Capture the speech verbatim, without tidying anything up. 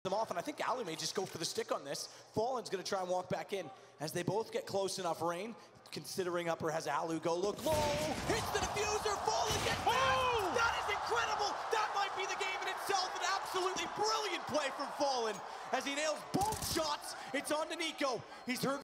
them off, and I think Alu may just go for the stick on this. Fallen's going to try and walk back in as they both get close enough range. Considering upper has Alu go look low. Hits the diffuser. Fallen gets back. Oh! That is incredible. That might be the game in itself. An absolutely brilliant play from Fallen as he nails both shots. It's on to Nico. He's hurt.